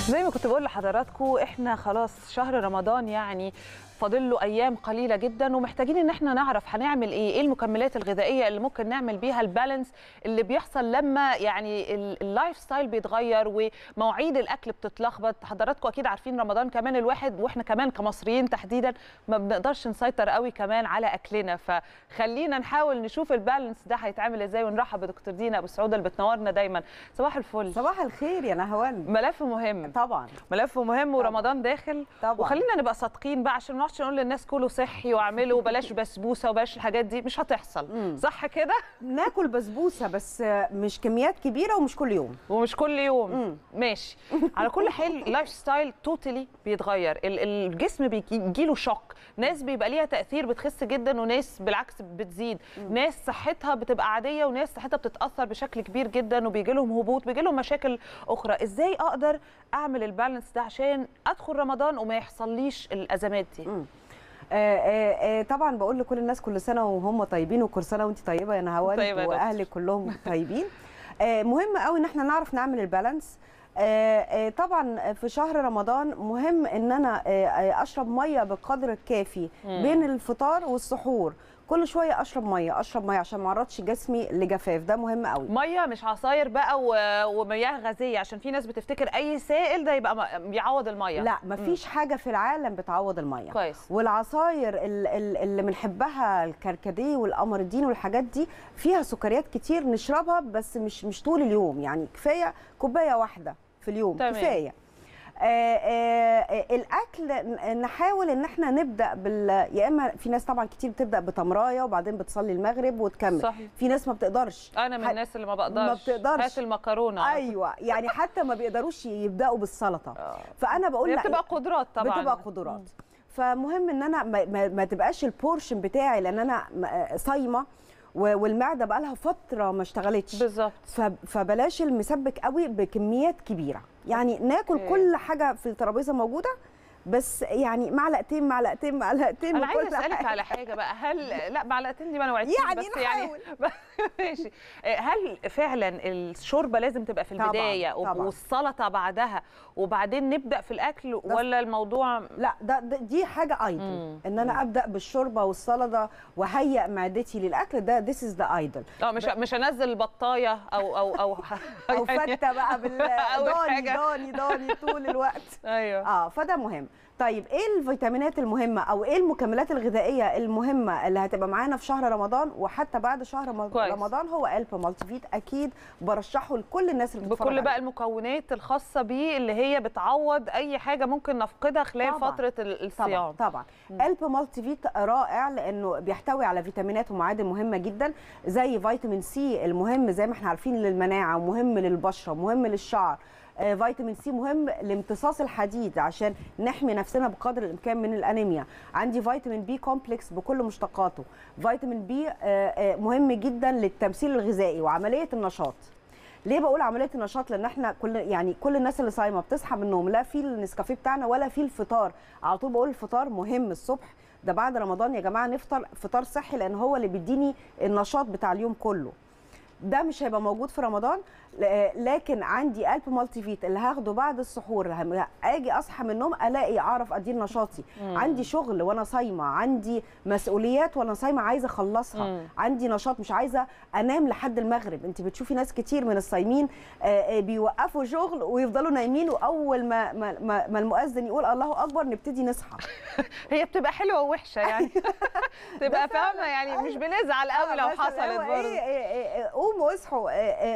زي ما كنت بقول لحضراتكم احنا خلاص شهر رمضان يعني فاضل له ايام قليله جدا ومحتاجين ان احنا نعرف هنعمل ايه المكملات الغذائيه اللي ممكن نعمل بيها البالانس اللي بيحصل لما يعني اللايف ستايل بيتغير ومواعيد الاكل بتتلخبط. حضراتكم اكيد عارفين رمضان كمان الواحد واحنا كمان كمصريين تحديدا ما بنقدرش نسيطر قوي كمان على اكلنا، فخلينا نحاول نشوف البالانس ده هيتعمل ازاي. ونرحب بدكتور دينا ابو سعوده اللي بتنورنا دايما. صباح الفل. صباح الخير يا نهوان. ملف مهم طبعا، ملف مهم ورمضان داخل طبعا. وخلينا نبقى صادقين بقى عشان ما نقعدش نقول للناس كلوا صحي واعملوا بلاش بسبوسه وبلاش الحاجات دي، مش هتحصل. صح كده؟ ناكل بسبوسه بس مش كميات كبيره ومش كل يوم ومش كل يوم. ماشي. على كل حال اللايف ستايل توتالي بيتغير، الجسم بيجيله شوك، ناس بيبقى ليها تاثير بتخس جدا وناس بالعكس بتزيد، ناس صحتها بتبقى عاديه وناس صحتها بتتاثر بشكل كبير جدا وبيجي لهم هبوط، بيجي لهم مشاكل اخرى. ازاي اقدر اعمل البالانس ده عشان ادخل رمضان وما يحصليش الازمات دي؟ طبعا بقول لكل الناس كل سنه وهم طيبين، وكل سنه وانت طيبه يا نهوان طيبة واهلك كلهم طيبين. مهم قوي ان احنا نعرف نعمل البالانس. طبعا في شهر رمضان مهم ان انا اشرب ميه بالقدر الكافي بين الفطار والسحور. كل شويه اشرب ميه عشان ما اعرضش جسمي لجفاف، ده مهم قوي. ميه مش عصاير بقى ومياه غازيه، عشان في ناس بتفتكر اي سائل ده يبقى بيعوض الميه. لا، مفيش حاجه في العالم بتعوض الميه. كويس. والعصاير اللي بنحبها الكركديه والقمردين والحاجات دي فيها سكريات كتير، نشربها بس مش طول اليوم، يعني كفايه كوبايه واحده في اليوم. تمام. كفايه. الاكل نحاول ان احنا نبدا يا اما في ناس طبعا كتير بتبدا بتمرايه وبعدين بتصلي المغرب وتكمل. صحيح. في ناس ما بتقدرش. انا من الناس اللي ما بقدرش. هات المكرونه. ايوه، يعني حتى ما بيقدروش يبداوا بالسلطه. فانا بقول لا، بتبقى قدرات طبعا. بتبقى قدرات. فمهم ان انا ما تبقاش البورشن بتاعي، لان انا صايمه والمعده بقى لها فتره ما اشتغلتش. بالظبط. فبلاش المسبك قوي بكميات كبيره، يعني ناكل كل حاجه في الترابيزه موجوده، بس يعني معلقتين انا عايزه اسالك على حاجه بقى. هل لا معلقتين دي ما انا وعدتش، يعني بس نحاول. يعني ماشي. هل فعلا الشوربه لازم تبقى في البدايه طبعا. والسلطه بعدها وبعدين نبدا في الاكل، ولا الموضوع لا دي حاجه ايدل ان انا ابدا بالشوربه والسلطه وهيئ معدتي للاكل، ده ذس از ذا ايدل. مش هنزل بطايه او فته بقى ضاني طول الوقت. ايوه. فده مهم. طيب ايه الفيتامينات المهمه او ايه المكملات الغذائيه المهمه اللي هتبقى معانا في شهر رمضان وحتى بعد شهر رمضان؟ هو ألب مالتي فيت، اكيد برشحه لكل الناس اللي بتتفرج بكل بقى المكونات الخاصه بيه اللي هي بتعوض اي حاجه ممكن نفقدها خلال طبعًا. فتره الصيام. طبعا ألب مالتي فيت رائع لانه بيحتوي على فيتامينات ومعادن مهمه جدا، زي فيتامين سي المهم زي ما احنا عارفين للمناعه ومهم للبشره ومهم للشعر. فيتامين سي مهم لامتصاص الحديد عشان نحمي نفسنا بقدر الامكان من الانيميا. عندي فيتامين بي كومبلكس بكل مشتقاته. فيتامين بي مهم جدا للتمثيل الغذائي وعمليه النشاط. ليه بقول عمليه النشاط؟ لان احنا كل الناس اللي صايمه بتصحى من النوم لا في النسكافيه بتاعنا ولا في الفطار. على طول بقول الفطار مهم الصبح، ده بعد رمضان يا جماعه نفطر فطار صحي لان هو اللي بيديني النشاط بتاع اليوم كله. ده مش هيبقى موجود في رمضان، لكن عندي ألب مالتي فيت اللي هاخده بعد السحور. اجي اصحى من النوم الاقي اعرف ادير نشاطي. عندي شغل وانا صايمه، عندي مسؤوليات وانا صايمه عايزه اخلصها، عندي نشاط مش عايزه انام لحد المغرب. انت بتشوفي ناس كتير من الصايمين بيوقفوا شغل ويفضلوا نايمين، واول ما المؤذن يقول الله اكبر نبتدي نصحى. هي بتبقى حلوه ووحشه يعني. تبقى فاهمه يعني مش بنزعل قوي لو حصلت برضه. قوموا اصحوا،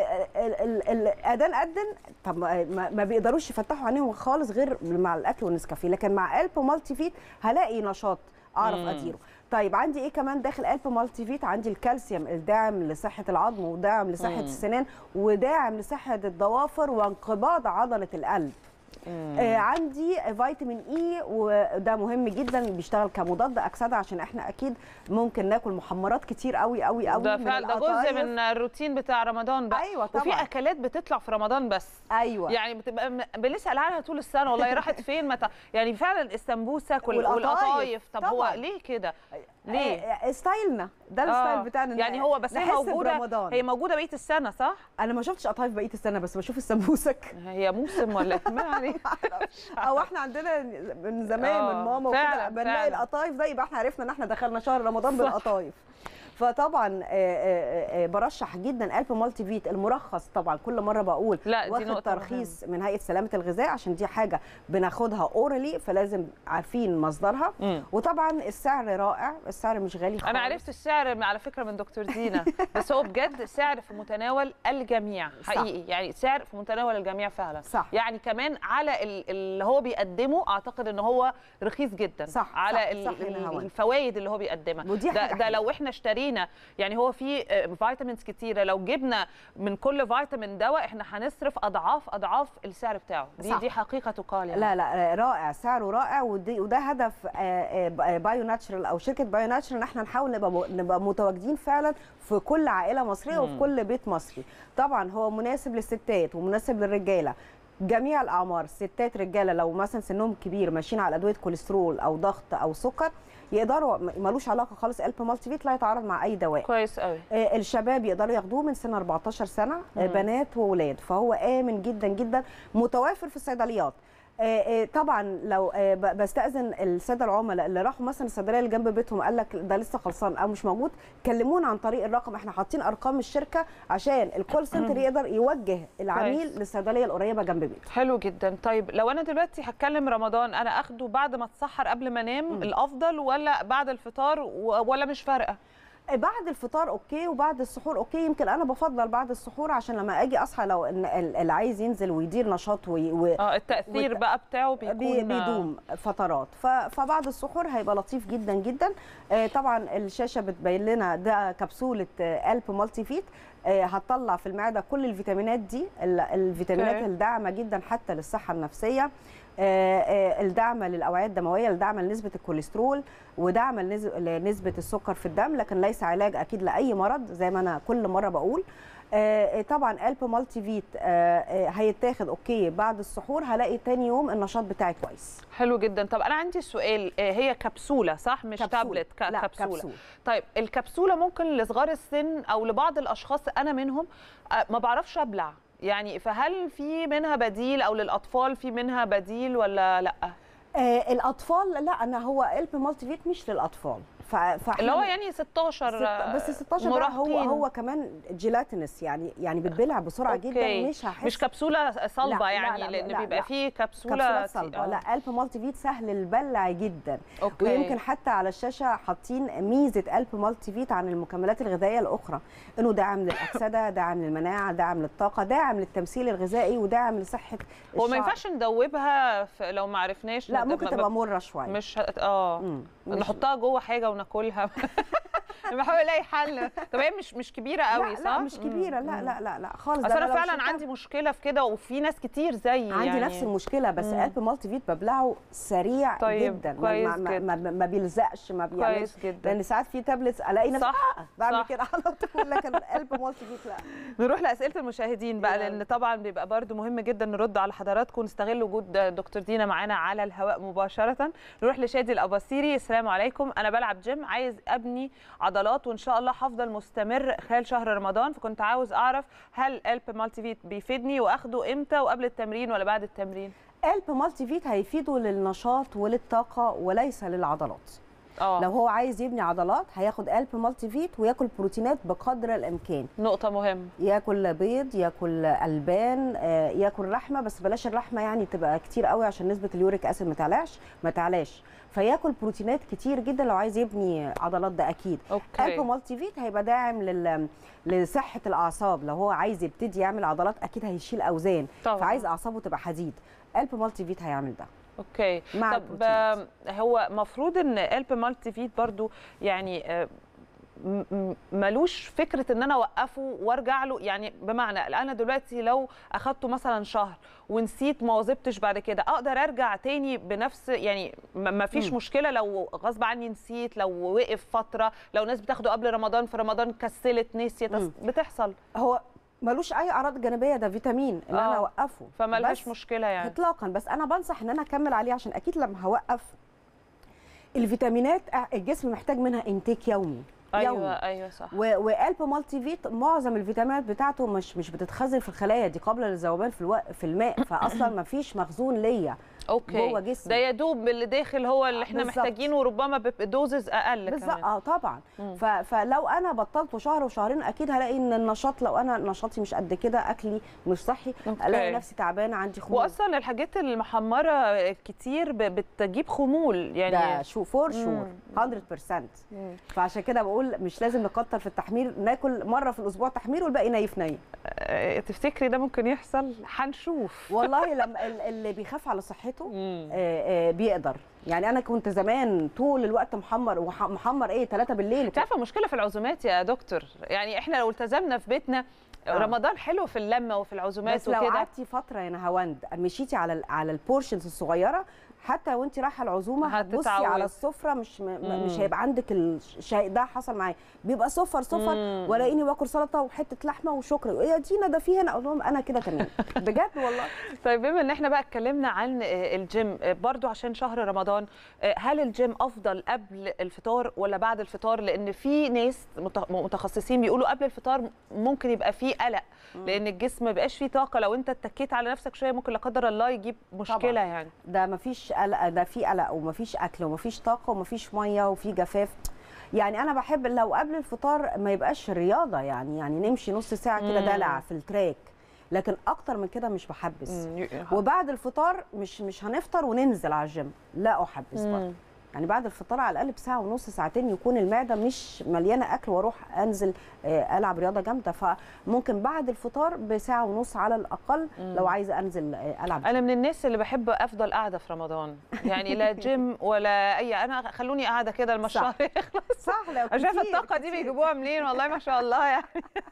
الاذان اذن، طب ما بيقدروش يفتحوا عينيهم خالص غير مع الاكل والنسكافيه، لكن مع ألب مالتي فيت هلاقي نشاط اعرف اديره. طيب عندي ايه كمان داخل ألب مالتي فيت؟ عندي الكالسيوم الداعم لصحه العظم وداعم لصحه السنان وداعم لصحه الضوافر وانقباض عضله القلب. عندي فيتامين اي وده مهم جدا، بيشتغل كمضاد اكسده عشان احنا اكيد ممكن ناكل محمرات كتير قوي قوي قوي. ده فعلا ده جزء من الروتين بتاع رمضان بقى. ايوه طبعا. وفي اكلات بتطلع في رمضان بس. ايوه يعني بتبقى بنسال عنها طول السنه والله راحت فين يعني فعلا السمبوسك والقطايف. طب طبعا. هو ليه كده؟ ليه؟ ستايلنا ده الستايل بتاعنا يعني هو بس هي موجوده، هي موجوده بقيه السنه صح؟ انا ما شفتش قطايف بقيه السنه بس بشوف السمبوسك. هي موسم ولا ما يعني او احنا عندنا من زمان من ماما وكده بنلاقي القطايف ده يبقى احنا عرفنا ان احنا دخلنا شهر رمضان بالقطايف. فطبعا برشح جدا ألب مالتي فيت المرخص، طبعا كل مره بقول واخد ترخيص من هيئه سلامه الغذاء عشان دي حاجه بناخدها اورالي فلازم عارفين مصدرها. وطبعا السعر رائع، السعر مش غالي خالص. انا عرفت السعر على فكره من دكتور دينا بس هو بجد سعر في متناول الجميع حقيقي. صح. يعني سعر في متناول الجميع فعلا. صح. يعني كمان على اللي هو بيقدمه اعتقد ان هو رخيص جدا. صح. على صح. الفوائد اللي هو بيقدمها. ده لو احنا اشترينا يعني هو في فيتامينز كتيره، لو جبنا من كل فيتامين دواء احنا هنصرف اضعاف السعر بتاعه. دي حقيقه تقال يعني. لا رائع، سعره رائع. وده هدف بايو ناتشرال او شركه بايو ناتشرال ان احنا نحاول نبقى متواجدين فعلا في كل عائله مصريه وفي كل بيت مصري. طبعا هو مناسب للستات ومناسب للرجاله جميع الاعمار، ستات رجاله لو مثلا سنهم كبير ماشيين على ادويه كوليسترول او ضغط او سكر يقدروا، ملوش علاقه خالص ألب مالتي فيت لا يتعارض مع اي دواء. كويس قوي. الشباب يقدروا ياخدوه من سن 14 سنه، بنات وولاد، فهو امن جدا جدا، متوافر في الصيدليات. طبعا لو بستاذن الساده العملاء اللي راحوا مثلا الصيدليه اللي جنب بيتهم قال لك ده لسه خلصان او مش موجود، كلمونا عن طريق الرقم، احنا حاطين ارقام الشركه عشان الكول سنتر يقدر يوجه العميل للصيدليه القريبه جنب بيته. حلو جدا. طيب لو انا دلوقتي هتكلم رمضان، انا اخده بعد ما اتسحر قبل ما انام الافضل ولا بعد الفطار ولا مش فارقه؟ بعد الفطار اوكي وبعد السحور اوكي. يمكن انا بفضل بعد السحور عشان لما اجي اصحى لو اللي عايز ينزل ويدير نشاط التاثير بقى بتاعه بيدوم فترات. فبعد السحور هيبقى لطيف جدا جدا. طبعا الشاشه بتبين لنا ده كبسوله ألب مالتي فيت، هتطلع في المعده كل الفيتامينات دي، الفيتامينات الداعمه جدا حتى للصحه النفسيه، الداعمه للاوعيه الدمويه، الداعمه لنسبه الكوليسترول، وداعمه لنسبه السكر في الدم، لكن ليس علاج اكيد لاي مرض زي ما انا كل مره بقول. طبعا ألب مالتي فيت هيتاخد اوكي بعد السحور، هلاقي تاني يوم النشاط بتاعي كويس. حلو جدا. طب انا عندي سؤال، هي كبسوله صح مش تابلت؟ كبسوله. طيب الكبسوله ممكن لصغار السن او لبعض الاشخاص انا منهم ما بعرفش ابلع يعني، فهل في منها بديل او للاطفال في منها بديل ولا لا؟ الاطفال لا، انا هو ألب مالتي فيت مش للاطفال، اللي هو يعني 16 بس 16 ده هو كمان جيلاتينس يعني بتبلع بسرعه جدا، مش هحس مش كبسوله صلبه لا يعني لا لان بيبقى فيه كبسوله صلبه. لا ألب مالتي فيت سهل البلع جدا. ويمكن حتى على الشاشه حاطين ميزه ألب مالتي فيت عن المكملات الغذائيه الاخرى، انه داعم للاكسده، داعم للمناعه، داعم للطاقه، داعم للتمثيل الغذائي، وداعم لصحه الشعر. هو ما ينفعش ندوبها لو ما عرفناش؟ لا ممكن تبقى مره شويه، مش نحطها جوه حاجه وناكلها بحاول الاقي حل. طب هي مش كبيره قوي صح؟ لا مش كبيره، لا خالص. اصل انا فعلا عندي مشكله في كده وفي ناس كتير زيي عندي يعني نفس المشكله، بس ألب مالتي فيت ببلعه سريع جدا. كويس ما بيلزقش، ما بيعملش. كويس جدا. لان ساعات في تابلتس الاقي نفسي بعمل كده على طول، لكن ألب مالتي فيت لا. نروح لاسئله المشاهدين بقى، لان طبعا بيبقى برده مهم جدا نرد على حضراتكم، نستغل وجود دكتور دينا معانا على الهواء مباشره. نروح لشادي الاباصيري. السلام عليكم، انا بلعب جيم، عايز ابني عضلات وان شاء الله هفضل مستمر خلال شهر رمضان، فكنت عاوز اعرف هل ألب مالتي فيت بيفيدني واخده امتى، وقبل التمرين ولا بعد التمرين؟ ألب مالتي فيت هيفيده للنشاط وللطاقه وليس للعضلات. لو هو عايز يبني عضلات هياخد ألب مالتي فيت وياكل بروتينات بقدر الامكان. نقطه مهمه، ياكل بيض، ياكل البان، ياكل لحمه، بس بلاش الرحمه يعني تبقى كتير قوي عشان نسبه اليوريك اسيد ما تعلاش. فياكل بروتينات كتير جدا لو عايز يبني عضلات، ده اكيد. ألب مالتي فيت هيبقى داعم لصحه الاعصاب، لو هو عايز يبتدي يعمل عضلات اكيد هيشيل اوزان طبعا. فعايز اعصابه تبقى حديد، ألب مالتي فيت هيعمل ده. اوكي. طب هو مفروض ان ألب مالتي فيت برضو يعني ملوش فكره ان انا اوقفه وارجع له، يعني بمعنى انا دلوقتي لو اخدته مثلا شهر ونسيت ما واظبتش بعد كده اقدر ارجع تاني بنفس يعني ما فيش مشكله لو غصب عني نسيت، لو وقف فتره، لو ناس بتاخده قبل رمضان في رمضان كسلت نسيت بتحصل؟ هو ملوش اي اعراض جانبيه، ده فيتامين ان انا اوقفه فملهاش مشكله يعني اطلاقا. بس انا بنصح ان انا اكمل عليه عشان اكيد لما هوقف الفيتامينات الجسم محتاج منها انتاك يومي. ايوه صح. وقلب مالتي فيت معظم الفيتامينات بتاعته مش بتتخزن في الخلايا دي قبل الذوبان في الماء، فاصلا ما فيش مخزون ليا جوه جسمي. ده يا دوب اللي داخل هو اللي احنا بالزبط. محتاجينه، وربما بدوزز اقل بالظبط. كمان. طبعا. فلو انا بطلته شهر وشهرين اكيد هلاقي ان النشاط، لو انا نشاطي مش قد كده، اكلي مش صحي، الاقي نفسي تعبانه، عندي خمول. واصلا الحاجات المحمره كتير بتجيب خمول يعني. ده فور شور 100%. فعشان كده بقول مش لازم نكتر في التحمير، ناكل مره في الاسبوع تحمير والباقي نايف نايم. تفتكري ده ممكن يحصل؟ هنشوف. والله لما اللي بيخاف على صحته بيقدر. يعني انا كنت زمان طول الوقت محمر ايه 3 بالليل. انت عارفه مشكله في العزومات يا دكتور، يعني احنا لو التزمنا في بيتنا رمضان حلو في اللمه وفي العزومات بس وكده. لو قعدتي فتره يا نهاوند مشيتي على البورشنز الصغيره، حتى وانت رايحه العزومه هتبصي على السفره مش هيبقى عندك الشيء ده. حصل معايا، بيبقى صفر ولاقيني باكل سلطه وحته لحمه وشكرا، يا دينا ده في هنا، اقول لهم انا كده تمام بجد والله. طيب بما ان احنا بقى اتكلمنا عن الجيم برضو عشان شهر رمضان، هل الجيم افضل قبل الفطار ولا بعد الفطار؟ لان في ناس متخصصين بيقولوا قبل الفطار ممكن يبقى فيه قلق، لان الجسم ما بقاش فيه طاقه، لو انت اتكيت على نفسك شويه ممكن لا قدر الله يجيب مشكله طبعا. يعني ده مفيش قلق، ده في قلق ومفيش اكل ومفيش طاقه ومفيش ميه وفي جفاف. يعني انا بحب لو قبل الفطار ما يبقاش رياضه، يعني نمشي نص ساعه كده دلع في التراك، لكن اكتر من كده مش بحبس. وبعد الفطار مش هنفطر وننزل على الجيم، لا احبس برضه. يعني بعد الفطار على الاقل بساعه ونص ساعتين يكون المعده مش مليانه اكل واروح انزل العب رياضه جامده. فممكن بعد الفطار بساعه ونص على الاقل لو عايزه انزل العب. انا من الناس اللي بحب افضل قاعده في رمضان، يعني لا جيم ولا انا خلوني قاعده كده لما الشهر يخلص. صح. لو انا شايفه الطاقه دي بيجيبوها منين والله ما شاء الله يعني.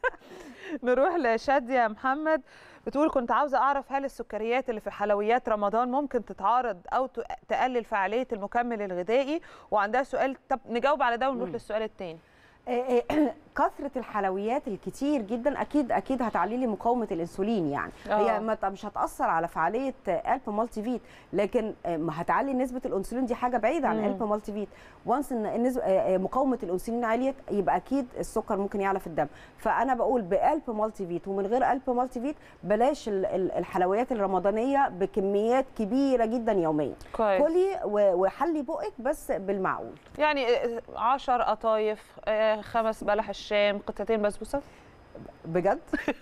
نروح لشاديه محمد، بتقول كنت عاوزه اعرف هل السكريات اللي في حلويات رمضان ممكن تتعارض او تقلل فعاليه المكمل الغذائي؟ وعندها سؤال، طب نجاوب على ده ونروح للسؤال الثاني. كثره الحلويات الكتير جدا اكيد هتعلي لي مقاومه الانسولين. يعني هي مش هتاثر على فعاليه قلب مالتي فيت، لكن هتعلي نسبه الانسولين، دي حاجه بعيده عن قلب مالتي فيت. وانس ان مقاومه الانسولين عليت يبقى اكيد السكر ممكن يعلى في الدم. فانا بقول بقلب مالتي فيت ومن غير قلب مالتي فيت بلاش الحلويات الرمضانيه بكميات كبيره جدا يوميا. كلي وحلي بقك بس بالمعقول، يعني 10 قطايف، 5 بلح الشام، قطعتين بسبوسه. بجد؟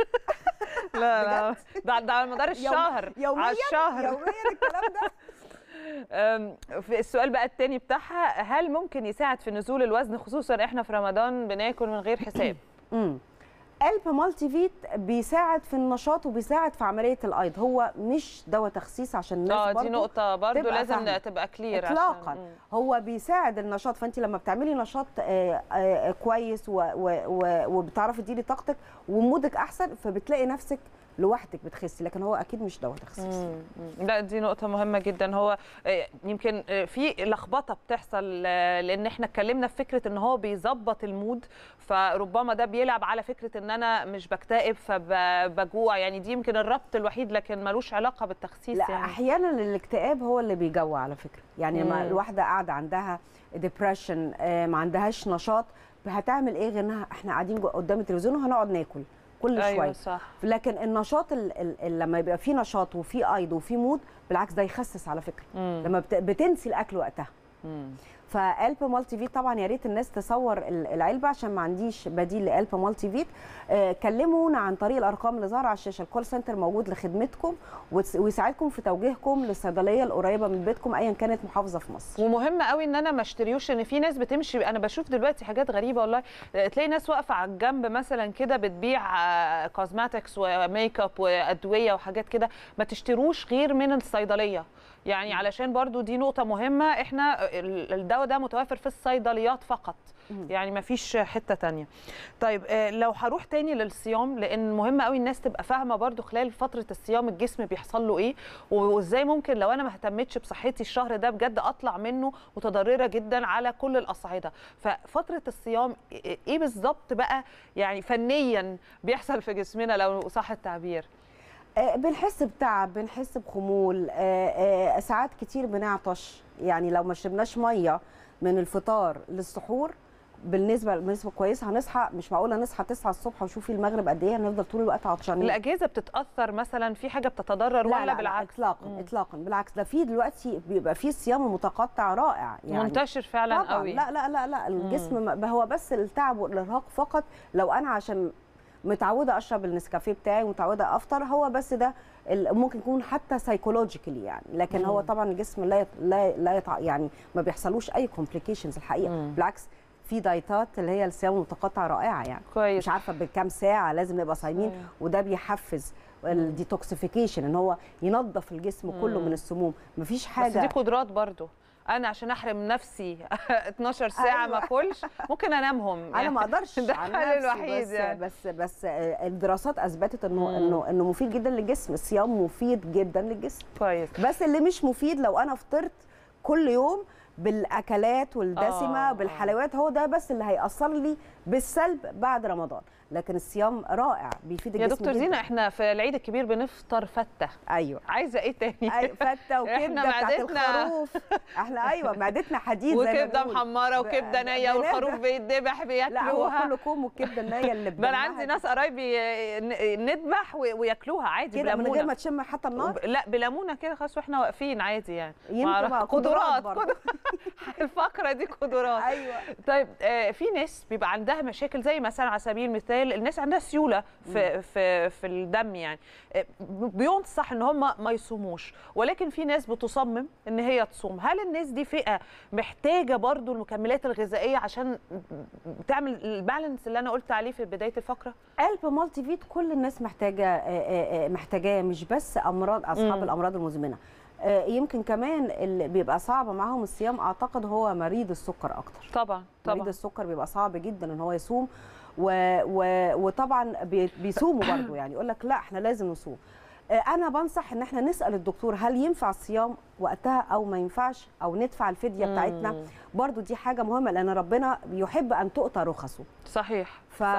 لا ده على مدار الشهر. يوميا على الشهر يوميا الكلام ده. في السؤال بقى التاني بتاعها، هل ممكن يساعد في نزول الوزن، خصوصا احنا في رمضان بناكل من غير حساب؟ قلب مالتي فيت بيساعد في النشاط وبيساعد في عمليه الايض، هو مش دواء تخسيس عشان الناس دي نقطه برضو لازم تبقى كلير اطلاقا. هو بيساعد النشاط، فانت لما بتعملي نشاط كويس وبتعرفي تديري طاقتك ومودك احسن، فبتلاقي نفسك لوحدك بتخسي، لكن هو اكيد مش دواء تخسيس. لا دي نقطه مهمه جدا. هو يمكن في لخبطه بتحصل لان احنا اتكلمنا في فكره ان هو بيظبط المود، فربما ده بيلعب على فكره ان انا مش بكتئب فبجوع، يعني دي يمكن الربط الوحيد، لكن ملوش علاقه بالتخسيس. لا يعني احيانا الاكتئاب هو اللي بيجوع على فكره. يعني لما الواحده قاعده عندها ديبريشن، ما عندهاش نشاط، هتعمل ايه غير انها احنا قاعدين قدام التلفزيون وهنقعد ناكل كل شويه. أيوة صح. لكن النشاط لما يبقى فيه نشاط وفيه ايض وفيه مود، بالعكس ده يخسس على فكره. لما بتنسي الاكل وقتها. فقلب مالتي فيت طبعا يا ريت الناس تصور العلبه، عشان ما عنديش بديل لقلب مالتي فيت. كلمونا عن طريق الارقام اللي ظاهره على الشاشه، الكول سنتر موجود لخدمتكم ويساعدكم في توجيهكم للصيدليه القريبه من بيتكم ايا كانت محافظه في مصر. ومهم قوي ان انا ما اشتريوش، ان في ناس بتمشي، انا بشوف دلوقتي حاجات غريبه والله، تلاقي ناس واقفه على الجنب مثلا كده بتبيع كوزماتكس وميك اب وادويه وحاجات كده، ما تشتروش غير من الصيدليه. يعني علشان برضو دي نقطة مهمة، احنا الدواء ده متوفر في الصيدليات فقط، يعني ما فيش حتة تانية. طيب لو هروح تاني للصيام، لان مهم قوي الناس تبقى فاهمة برضو خلال فترة الصيام الجسم بيحصل له ايه، وازاي ممكن لو انا ما اهتمتش بصحتي الشهر ده بجد اطلع منه متضررة جدا على كل الاصعدة. ففترة الصيام ايه بالظبط بقى يعني فنيا بيحصل في جسمنا لو صح التعبير؟ بنحس بتعب، بنحس بخمول، ساعات كتير بنعطش. يعني لو ما شربناش ميه من الفطار للسحور بالنسبه كويسه. هنصحى، مش معقوله نصحى 9 الصبح وشوفي المغرب قد ايه، هنفضل طول الوقت عطشانين. الاجهزه بتتاثر مثلا، في حاجه بتتضرر لا ولا لا بالعكس؟ لا اطلاقا بالعكس، ده في دلوقتي بيبقى في صيام متقطع رائع يعني منتشر فعلا طبعا قوي. لا الجسم هو بس التعب والارهاق فقط. لو انا عشان متعوده اشرب النسكافيه بتاعي ومتعوده افطر، هو بس ده ممكن يكون حتى سايكولوجيكالي يعني، لكن هو طبعا الجسم لا يعني ما بيحصلوش اي كومبليكيشنز الحقيقه. بالعكس في دايتات اللي هي الصيام المتقطع رائعه يعني. كويس. مش عارفه بكام ساعه لازم نبقى صايمين، وده بيحفز الديتوكسيفيكيشن، ان هو ينظف الجسم كله من السموم. مفيش حاجه، بس دي قدرات برضو. انا عشان احرم نفسي 12 ساعه ما اكلش ممكن انامهم يعني. انا ما اقدرش ده عن الحل نفسي، الوحيد يعني. بس الدراسات اثبتت انه مفيد جدا للجسم. الصيام مفيد جدا للجسم. كويس. بس اللي مش مفيد لو انا فطرت كل يوم بالاكلات والدسمه بالحلويات، هو ده بس اللي هيأثر لي بالسلب بعد رمضان. لكن الصيام رائع، بيفيد الجسم يا دكتور زينة، احنا في العيد الكبير بنفطر فته. ايوه، عايزه ايه تاني؟ فته وكبده بتاعت الخروف. احنا ايوه معدتنا حديد زي ما وكبده محمره وكبده نيه، والخروف بيتذبح بياكلوها. لا هو كله كوم والكبده النيه اللي ده انا عندي ناس قرايبي نذبح وياكلوها عادي كده بليمونه من غير ما تشم حتى النار. لا بليمونه كده خلاص واحنا واقفين عادي يعني. يمكن قدرات الفقره دي قدرات. ايوه. طيب في ناس بيبقى عندها مشاكل، زي مثلا على سبيل المثال الناس عندها سيوله في الدم يعني، بينصح ان هم ما يصوموش، ولكن في ناس بتصمم ان هي تصوم. هل الناس دي فئه محتاجه برضو المكملات الغذائيه عشان تعمل البالانس اللي انا قلت عليه في بدايه الفقره؟ قلب مالتي فيت كل الناس محتاجاه، مش بس اصحاب الامراض المزمنه. يمكن كمان اللي بيبقى صعب معاهم الصيام اعتقد هو مريض السكر اكتر. طبعا مريض السكر بيبقى صعب جدا ان هو يصوم، وطبعا بيصوموا برضه يعني، يقول لك لا احنا لازم نصوم. انا بنصح ان احنا نسال الدكتور هل ينفع الصيام وقتها او ما ينفعش، او ندفع الفديه بتاعتنا. برضه دي حاجه مهمه، لان ربنا بيحب ان تؤتى رخصه. صحيح.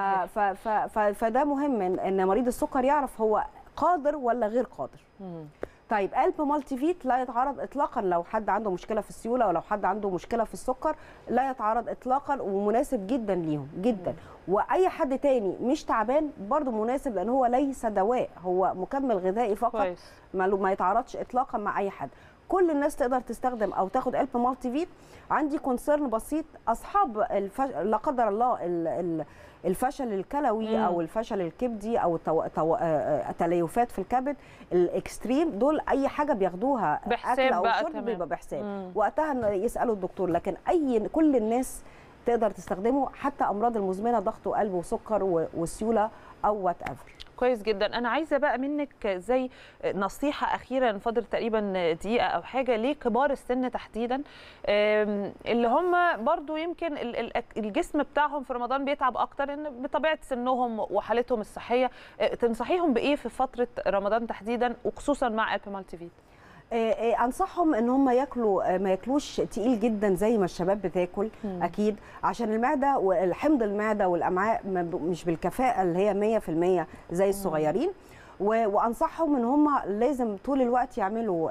فده مهم ان مريض السكر يعرف هو قادر ولا غير قادر. طيب قلب مالتي فيت لا يتعارض اطلاقا لو حد عنده مشكله في السيوله، ولو حد عنده مشكله في السكر لا يتعارض اطلاقا، ومناسب جدا ليهم جدا. واي حد تاني مش تعبان برضه مناسب، لان هو ليس دواء، هو مكمل غذائي فقط. ما يتعارضش اطلاقا مع اي حد. كل الناس تقدر تستخدم او تاخد قلب مالتي فيت. عندي كونسيرن بسيط، اصحاب لا قدر الله الفشل الكلوي او الفشل الكبدي او التليفات في الكبد الاكستريم، دول اي حاجه بياخدوها اكل او شرب بيبقى بحساب. وقتها يسالوا الدكتور. لكن كل الناس تقدر تستخدمه، حتى امراض المزمنه ضغط وقلب وسكر والسيوله او وات ايفر. كويس جدا. انا عايزه بقى منك زي نصيحه اخيره، فاضل تقريبا دقيقه او حاجه، لكبار السن تحديدا اللي هم برضو يمكن الجسم بتاعهم في رمضان بيتعب اكتر ان بطبيعه سنهم وحالتهم الصحيه. تنصحيهم بايه في فتره رمضان تحديدا، وخصوصا مع قلب مالتي فيت؟ انصحهم ان هم ما ياكلوش تقيل جدا زي ما الشباب بتاكل. اكيد عشان المعده والحمض المعده والامعاء مش بالكفاءه اللي هي 100% زي الصغيرين. وانصحهم ان هم لازم طول الوقت يعملوا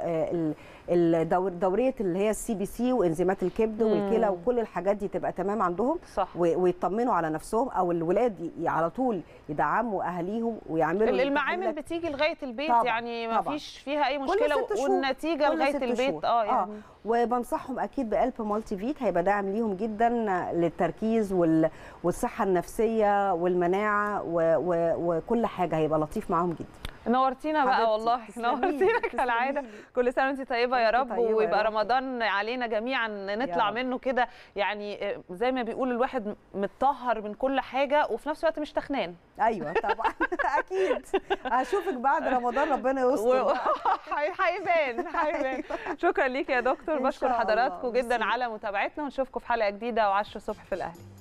دوريه اللي هي CBC وانزيمات الكبد والكلى وكل الحاجات دي تبقى تمام عندهم. صح. ويطمنوا على نفسهم، او الولاد على طول يدعموا اهاليهم ويعملوا المعامل بتيجي لغايه البيت. طبعًا. يعني ما فيش فيها اي مشكله، والنتيجه لغايه البيت. يعني وبنصحهم اكيد بقلب مالتي فيت، هيبقى داعم ليهم جدا للتركيز والصحه النفسيه والمناعه وكل حاجه، هيبقى لطيف معاهم جدا. نورتينا بقى والله، نورتينا كالعاده. كل سنه وانت طيبه يا رب، ويبقى رمضان علينا جميعا نطلع منه كده يعني زي ما بيقول الواحد متطهر من كل حاجه، وفي نفس الوقت مش تخنان. ايوه طبعا. اكيد هشوفك بعد رمضان، ربنا يستر. هيبان. شكرا ليك يا دكتور، بشكر حضراتكم جدا على متابعتنا، ونشوفكم في حلقه جديده و10 الصبح في الاهلي.